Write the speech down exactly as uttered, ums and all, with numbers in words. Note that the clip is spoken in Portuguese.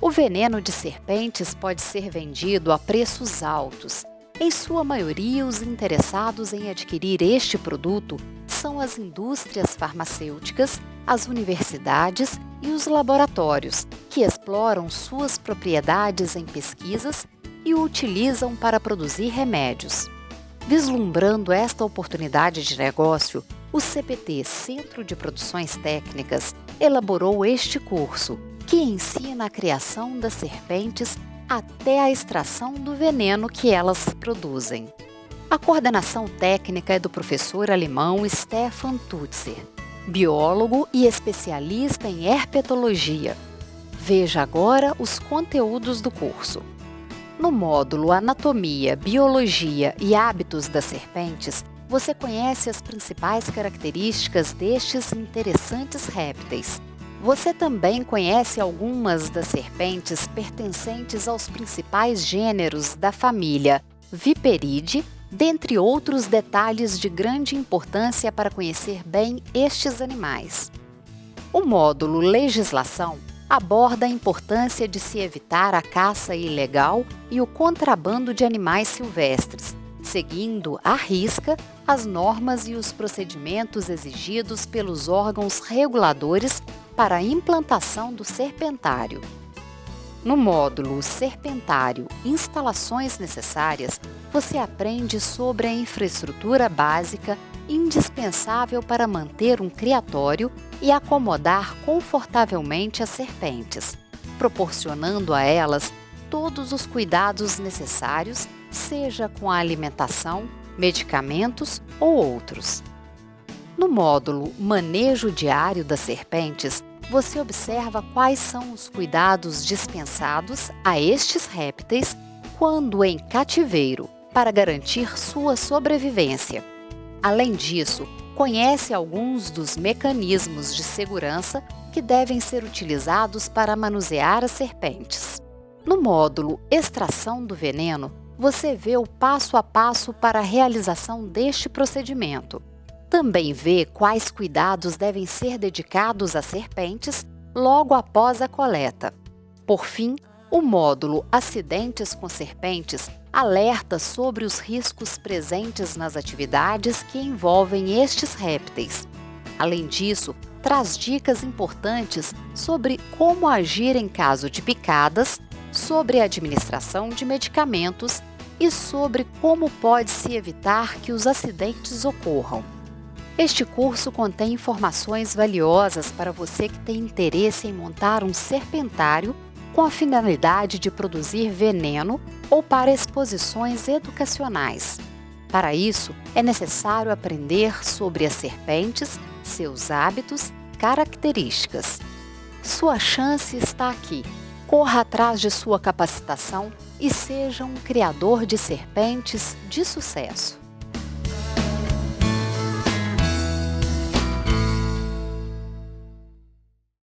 O veneno de serpentes pode ser vendido a preços altos. Em sua maioria, os interessados em adquirir este produto são as indústrias farmacêuticas, as universidades e os laboratórios, que exploram suas propriedades em pesquisas e o utilizam para produzir remédios. Vislumbrando esta oportunidade de negócio, o C P T Centro de Produções Técnicas elaborou este curso, que ensina a criação das serpentes até a extração do veneno que elas produzem. A coordenação técnica é do professor alemão Stefan Tutzer, biólogo e especialista em herpetologia. Veja agora os conteúdos do curso. No módulo Anatomia, Biologia e Hábitos das Serpentes, você conhece as principais características destes interessantes répteis. Você também conhece algumas das serpentes pertencentes aos principais gêneros da família Viperidae, dentre outros detalhes de grande importância para conhecer bem estes animais. O módulo Legislação aborda a importância de se evitar a caça ilegal e o contrabando de animais silvestres, seguindo à risca as normas e os procedimentos exigidos pelos órgãos reguladores para a implantação do serpentário. No módulo Serpentário Instalações Necessárias, você aprende sobre a infraestrutura básica indispensável para manter um criatório e acomodar confortavelmente as serpentes, proporcionando a elas todos os cuidados necessários, seja com a alimentação, medicamentos ou outros. No módulo Manejo Diário das Serpentes, você observa quais são os cuidados dispensados a estes répteis quando em cativeiro, para garantir sua sobrevivência. Além disso, conhece alguns dos mecanismos de segurança que devem ser utilizados para manusear as serpentes. No módulo Extração do Veneno, você vê o passo a passo para a realização deste procedimento. Também vê quais cuidados devem ser dedicados às serpentes logo após a coleta. Por fim, o módulo Acidentes com Serpentes alerta sobre os riscos presentes nas atividades que envolvem estes répteis. Além disso, traz dicas importantes sobre como agir em caso de picadas, sobre a administração de medicamentos e sobre como pode-se evitar que os acidentes ocorram. Este curso contém informações valiosas para você que tem interesse em montar um serpentário com a finalidade de produzir veneno ou para exposições educacionais. Para isso, é necessário aprender sobre as serpentes, seus hábitos, características. Sua chance está aqui. Corra atrás de sua capacitação e seja um criador de serpentes de sucesso.